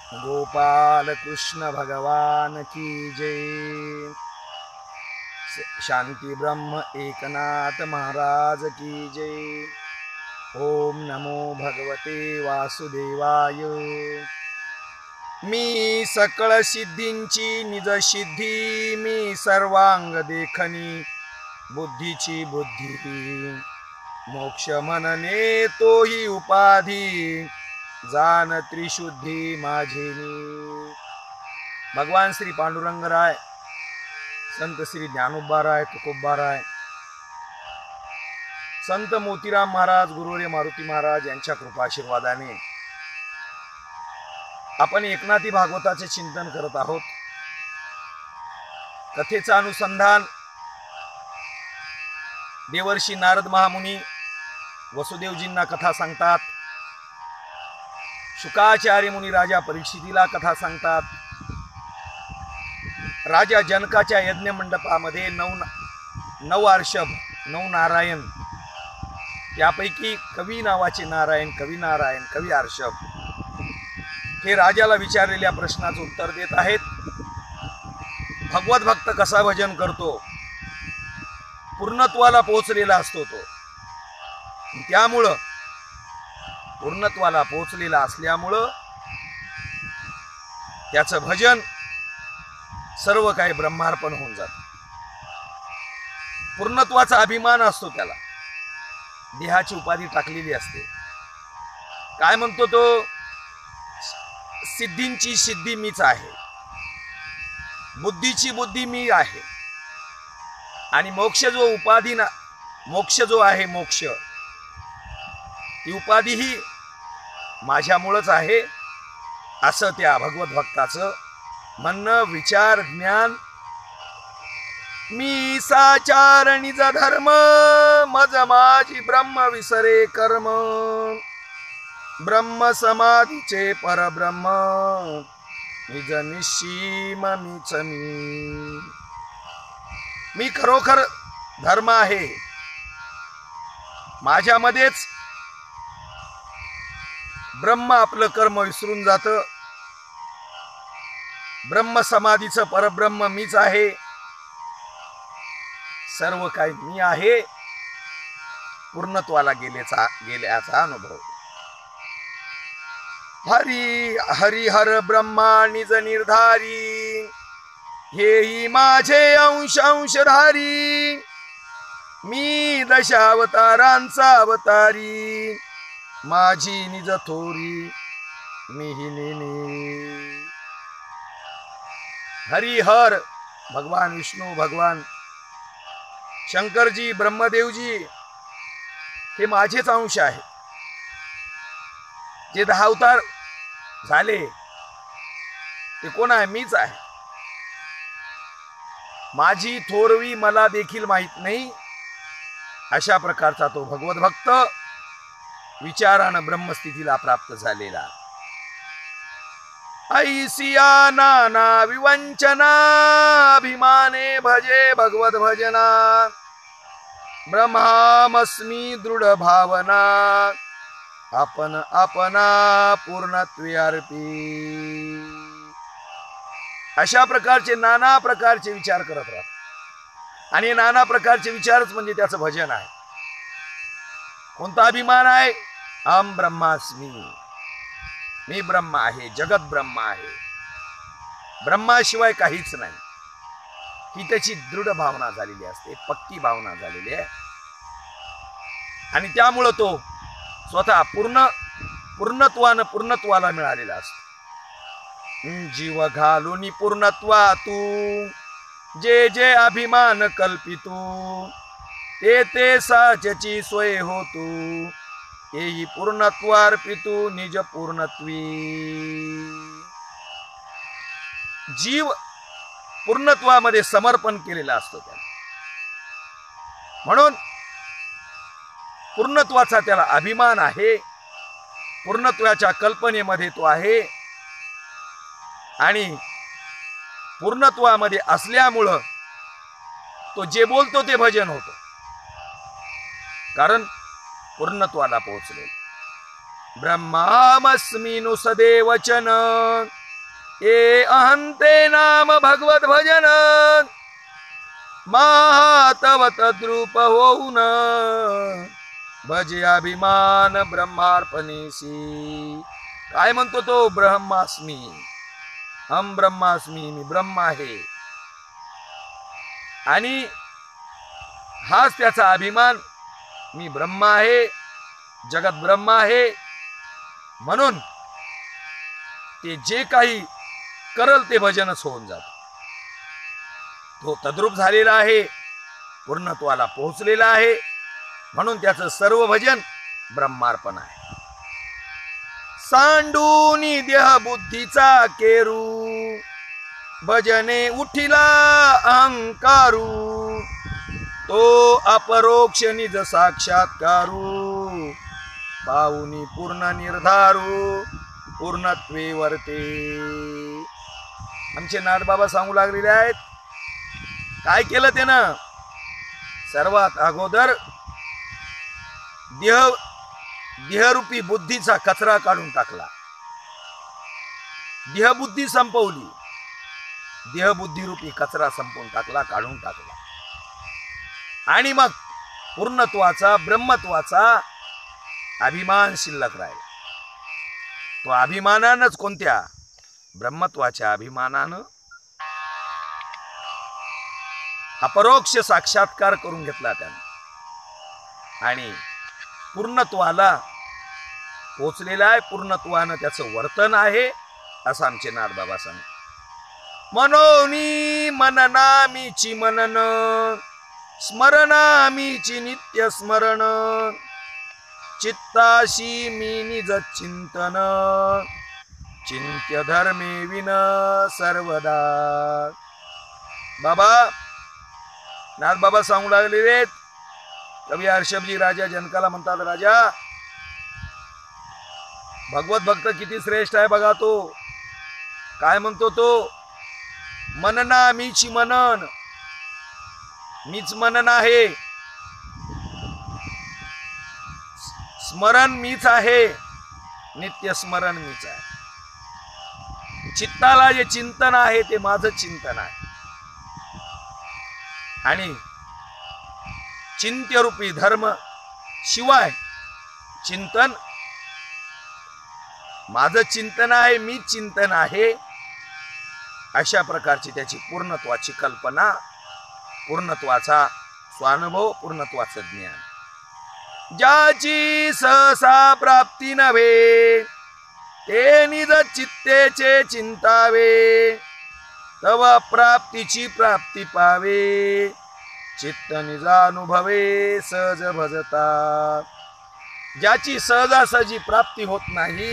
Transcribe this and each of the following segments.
गोपाल कृष्ण भगवान की जय। शांति ब्रह्म एकनाथ महाराज की जय। ओम नमो भगवते वासुदेवाय। मी सकळ सिद्धींची निज सिद्धी, मी सर्वांग देखनी बुद्धीची बुद्धी, मोक्ष म्हणणे तोही उपाधी, जान त्रिशुद्धी माझेनी। भगवान श्री पांडुरंगराय, संत श्री ज्ञानोबाराय, तुकोबाराय, संत मोतीराम महाराज, गुरुवर्य मारुती महाराज यांच्या कृपा आशीर्वादाने आपण एकनाथी भागवताचे चिंतन करत आहोत। कथेचं अनुसंधान देवर्षी नारद महामुनी वसुदेवजींना कथा सांगतात, शुकाचार्य मुनी राजा परीक्षितीला कथा सांगतात, राजा जनकाच्या यज्ञ मंडपामध्ये नऊ आर्षभ, 9 नारायण, त्यापैकी कवी नावाचे नारायण, कवी आर्षभ हे राजाला विचारलेल्या प्रश्नाचं उत्तर देत आहेत। भगवत भक्त कसा भजन करतो, पूर्णत्वाला पोहोचलेला असतो तो, त्यामुळं पूर्णत्वाला पोहोचलेला असल्यामुळं त्याचं भजन सर्व काही ब्रह्मार्पण होऊन जातं। पूर्णत्वाचा अभिमान असतो त्याला, देहाची उपाधी टाकलेली असते। काय म्हणतो तो? सिद्धींची सिद्धी मीच आहे, बुद्धीची बुद्धी मी आहे, आणि मोक्ष जो उपाधी ना, मोक्ष जो आहे, मोक्ष ती उपाधी ही माझ्यामुळेच आहे, असं त्या भगवत भक्ताचं म्हणणं, विचार, ज्ञान। मी साचार निज धर्म, मज माझी ब्रह्म विसरे कर्म, ब्रह्म समाधीचे परब्रह्म, निज निश्चीम मीच मी खरोखर धर्म आहे, माझ्यामध्येच ब्रह्म आपलं कर्म विसरून जातं, ब्रह्म समाधीचं परब्रह्म मीच आहे, सर्व काही मी आहे, पूर्णत्वाला गेल्याचा अनुभव। हरी हरिहर ब्रह्मा निज निर्धारी, हेही माझे अंश अंशधारी, मी दशावतारांचा अवतारी, माझी निज थोरी मिहिनी। हरिहर भगवान विष्णू, भगवान शंकरजी, ब्रह्मदेवजी हे माझेच अंश आहे। जे 10 अवतार झाले ते कोण आहे? मीच आहे। माझी थोरवी मला देखील माहित नाही, अशा प्रकारचा तो भगवत भक्त विचारानं ब्रह्मस्थितीला प्राप्त झालेला। ऐसिया नाना विवंचना, अभिमाने भजे भगवत भजना, ब्रह्मास्मी दृढ भावना, आपण आपना पूर्णत्वे अर्पी। अशा प्रकारचे नाना प्रकारचे विचार करत राहतात, आणि नाना प्रकारचे विचारच म्हणजे त्याचं भजन आहे। कोणता अभिमान आहे? अहम ब्रह्मास्मी, मी ब्रह्म आहे, जगत ब्रह्म आहे, ब्रह्माशिवाय काहीच नाही, ही त्याची दृढ भावना झालेली असते, पक्की भावना झालेली आहे, आणि त्यामुळं तो स्वतः पूर्णत्वाला मिळालेला असतो। जीव घालून पूर्णत्वा तू, जे जे अभिमान कल्पितू, ते ते साचची सोय होतू, येई पूर्णत्वार्पितू निज पूर्णत्वी। जीव पूर्णत्वामध्ये समर्पण केलेला असतो त्याला, म्हणून पूर्णत्वाचा त्याला अभिमान आहे, पूर्णत्वाच्या कल्पनेमध्ये तो आहे, आणि पूर्णत्वामध्ये असल्यामुळं तो जे बोलतो ते भजन होतं, कारण पूर्णत्वाला पोहोचले। ब्रह्मास्मी नु सदेवचन, ए अहंते नाम भगवत भजन महातव तद्रूप होऊन भजे अभिमान ब्रह्मार्पणेसी. काय म्हणतो तो? ब्रह्मास्मी, हम ब्रह्मास्मी, मी ब्रह्म आहे. आणि हाच त्याचा अभिमान, मी ब्रह्म आहे, जगत ब्रह्म आहे. म्हणून ते जे काही करल ते भजनच होऊन जात. तो तद्रूप झालेला आहे, पूर्णत्वाला पोहोचलेला आहे. म्हणून त्याचं सर्व भजन ब्रह्मार्पण आहे. सांडूनी देह बुद्धीचा केरू भजने उठिला अहंकारू. तो अपरोक्ष निज साक्षात्कारू पाहुनी पूर्ण निर्धारू पूर्णत्वे वर्ते. आमचे नाथबाबा सांगू लागलेले आहेत. काय केलं त्यानं? सर्वात अगोदर देहरूपी बुद्धीचा कचरा काढून टाकला. देहबुद्धी संपवली. देहबुद्धी कचरा संपवून टाकला, काढून टाकला. आणि मग पूर्णत्वाचा, ब्रह्मत्वाचा अभिमान शिल्लक राहिला. तो अभिमानानच, कोणत्या? ब्रह्मत्वाच्या अभिमानानं अपरोक्ष साक्षात्कार करून घेतला त्याने आणि पूर्णत्वाला पोचलेला आहे. पूर्णत्वानं त्याचं वर्तन आहे असं आमचे नाथबाबा सांगतात. मनोनी मननामीची मनन स्मरणामीची नित्य स्मरण चित्ताशी मी निज चिंतन चिंत्य धर्मे विन सर्वदा. बाबा नाथबाबा सांगू लागलेले. कवी हर्षबजी राजा जनकाला म्हणतात, राजा भगवत भक्त किती श्रेष्ठ आहे बघा. तो काय म्हणतो? तो मनना मीची मनन, मीच मनन आहे. स्मरण मीच आहे, नित्य स्मरण मीच आहे. चित्ताला जे चिंतन आहे ते माझं चिंतन आहे. आणि चिंत्यरूपी धर्म शिवाय चिंतन माझं चिंतन आहे, मीच चिंतन आहे. अशा प्रकारची त्याची पूर्णत्वाची कल्पना, पूर्णत्वाचा स्वानुभव, पूर्णत्वाचं ज्ञान. ज्याची सहसा प्राप्ती नव्हे ते निज चित्तेचे चिंतावे तव प्राप्तीची प्राप्ती पावे चित्त निजानुभवे सहज भजता. ज्याची सहजासहजी प्राप्ती होत नाही,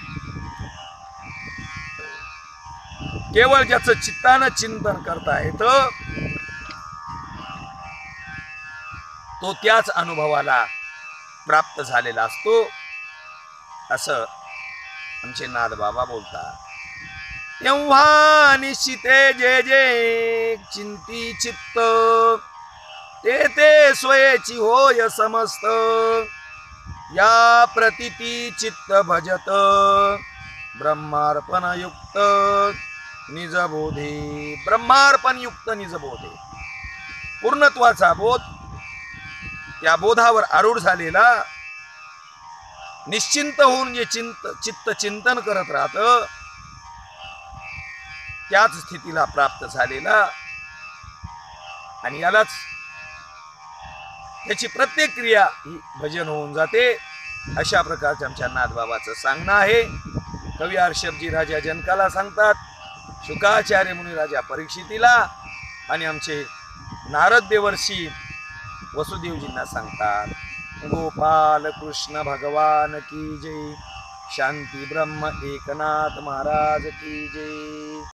केवळ ज्याचं चित्तानं चिंतन करता येतं, तो त्याच अनुभवाला प्राप्त झालेला असतो असं आमचे नाथबाबा बोलतात. तेव्हा निश्चिते जे जे चिंती चित्त ते ते स्वयेची होय समस्त या प्रतीती चित्त भजत ब्रह्मार्पण युक्त निजबोधे. ब्रह्मार्पण युक्त निजबोधे, पूर्णत्वाचा बोध, त्या बोधावर आरूढ झालेला, निश्चिंत होऊन जे चित्त चिंतन करत राहतं त्याच स्थितीला प्राप्त झालेला. आणि यालाच त्याची प्रत्येक क्रिया ही भजन होऊन जाते. अशा प्रकारचे आमच्या नाथबाबाचं सांगणं आहे. कवी हर्षबजी राजा जनकाला सांगतात, शुकाचार्य मुनी राजा परीक्षितीला, आणि आमचे नारद देवर्षी वसुदेवजींना सांगतात. गोपाल कृष्ण भगवान की जय. शांती ब्रह्म एकनाथ महाराज की जय.